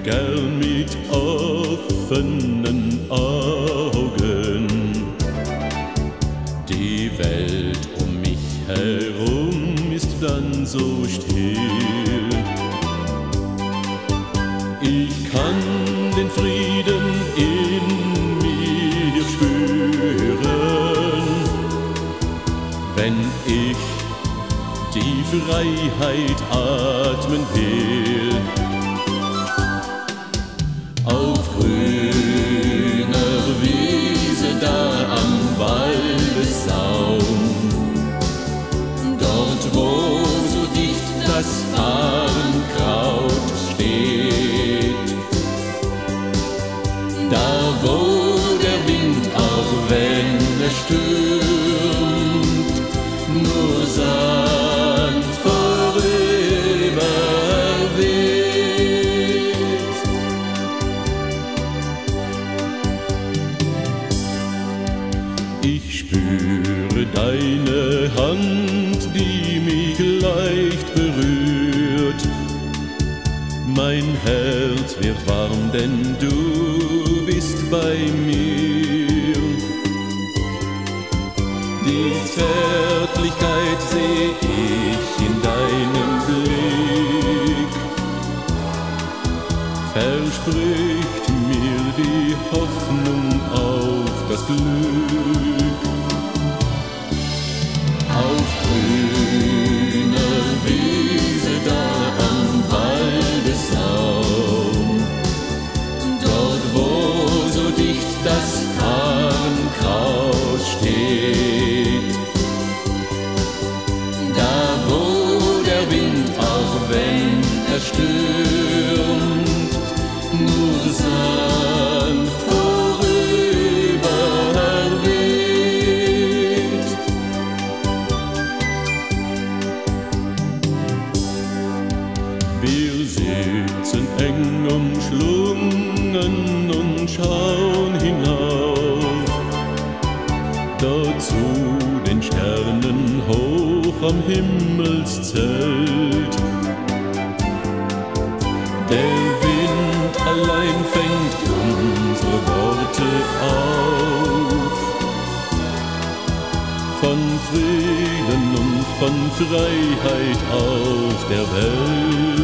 gern mit offenen Augen. Die Welt um mich herum ist dann so still. Ich kann den Frieden in mir spüren, wenn ich die Freiheit atmen will. Auf grüner Wiese da am Waldessaum, dort wo so dicht das Farnkraut steht, da wo der Wind, auch wenn er stürmt, nur sanft vorüber weht. Ich spüre deine Hand, die mich leicht berührt. Mein Herz wird warm, denn du bist bei mir. Die Zärtlichkeit seh ich in deinem Blick, verspricht mir die Hoffnung auf das Glück. Auf grüner Wiese da am Waldessaum, dort wo so dicht das Farnkraut steht, da wo der Wind, auch wenn er stürmt, nur sanft vorüber weht. Wir sitzen eng umschlungen und schauen hinauf, dort zu den Sternen hoch am Himmelszelt. Der Wind allein fängt unsere Worte auf, von Frieden und von Freiheit auf der Welt.